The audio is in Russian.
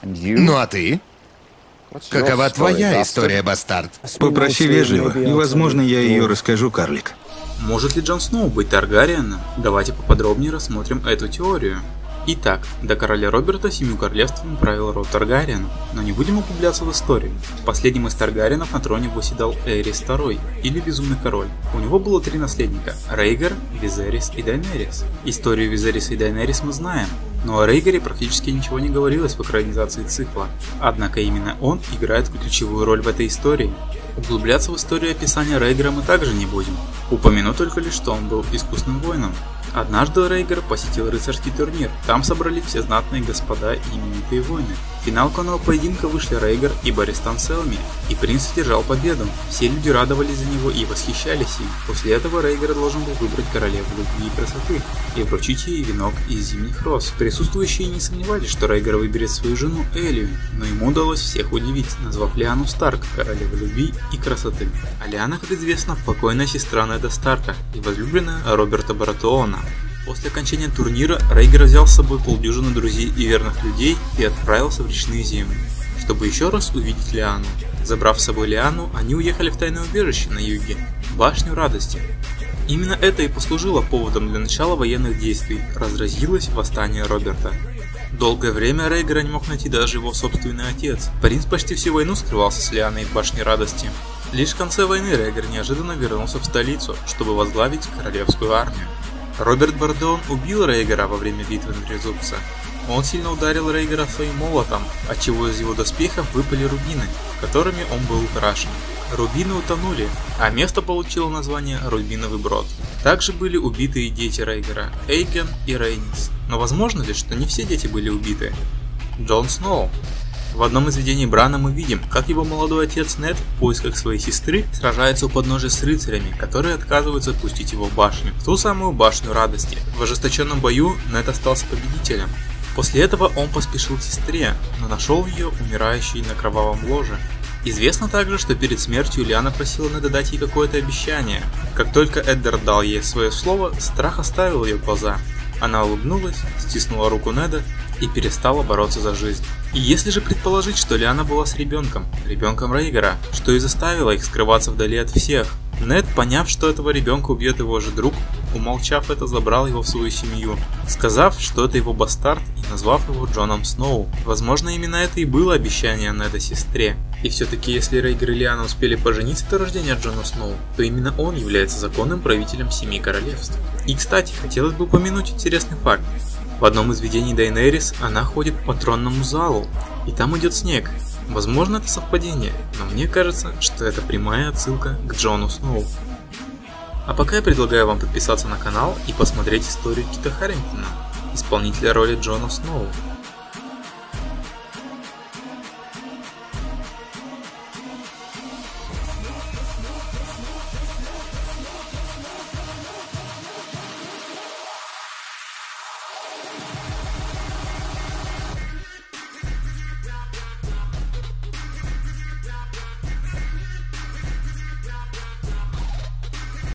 Ну а ты? Какова твоя история, бастард? Попроси вежливо, и, возможно, я ее расскажу, карлик. Может ли Джон Сноу быть Таргариеном? Давайте поподробнее рассмотрим эту теорию. Итак, до короля Роберта 7 королевствами правил род Таргариен, но не будем углубляться в историю. Последним из Таргариенов на троне восседал Эрис II, или Безумный король. У него было 3 наследника – Рейгар, Визерис и Дайнерис. Историю Визериса и Дайнерис мы знаем, но о Рейгаре практически ничего не говорилось в экранизации цикла. Однако именно он играет ключевую роль в этой истории. Углубляться в историю описания Рейгара мы также не будем. Упомяну только лишь, что он был искусным воином. Однажды Рейгар посетил рыцарский турнир, там собрались все знатные господа и именитые воины. В финал конного поединка вышли Рейгар и Барристан Селми, и принц одержал победу. Все люди радовались за него и восхищались им. После этого Рейгар должен был выбрать королеву любви и красоты и вручить ей венок из зимних роз. Присутствующие не сомневались, что Рейгар выберет свою жену Элию, но ему удалось всех удивить, назвав Лиану Старк королевой любви и красоты. А Лиана, как известно, покойная сестра Неда Старка и возлюбленная Роберта Баратеона. После окончания турнира Рейгар взял с собой полдюжины друзей и верных людей и отправился в речные земли, чтобы еще раз увидеть Лиану. Забрав с собой Лиану, они уехали в тайное убежище на юге, Башню Радости. Именно это и послужило поводом для начала военных действий, разразилось восстание Роберта. Долгое время Рейгара не мог найти даже его собственный отец. Принц почти всю войну скрывался с Лианой в Башне Радости. Лишь в конце войны Рейгар неожиданно вернулся в столицу, чтобы возглавить королевскую армию. Роберт Бардеон убил Рейгара во время битвы на Трезубце. Он сильно ударил Рейгара своим молотом, отчего из его доспехов выпали рубины, которыми он был украшен. Рубины утонули, а место получило название Рубиновый Брод. Также были убиты и дети Рейгара, Эйген и Рейнис. Но возможно ли, что не все дети были убиты? Джон Сноу. В одном из видений Брана мы видим, как его молодой отец Нед в поисках своей сестры сражается у подножия с рыцарями, которые отказываются отпустить его в башню, в ту самую Башню Радости. В ожесточенном бою Нед остался победителем. После этого он поспешил к сестре, но нашел ее умирающей на кровавом ложе. Известно также, что перед смертью Лиана просила Неда дать ей какое-то обещание. Как только Эддард дал ей свое слово, страх оставил ее глаза. Она улыбнулась, стиснула руку Неда и перестала бороться за жизнь. И если же предположить, что Лиана была с ребенком Рейгара, что и заставило их скрываться вдали от всех, Нед, поняв, что этого ребенка убьет его же друг, умолчав это, забрал его в свою семью, сказав, что это его бастард и назвав его Джоном Сноу. Возможно, именно это и было обещание Неда сестре. И все-таки, если Рейгар и Лиана успели пожениться до рождения Джона Сноу, то именно он является законным правителем 7 королевств. И, кстати, хотелось бы упомянуть интересный факт. В одном из видений Дайнерис она ходит по тронному залу, и там идет снег. Возможно, это совпадение, но мне кажется, что это прямая отсылка к Джону Сноу. А пока я предлагаю вам подписаться на канал и посмотреть историю Кита Харингтона, исполнителя роли Джона Сноу.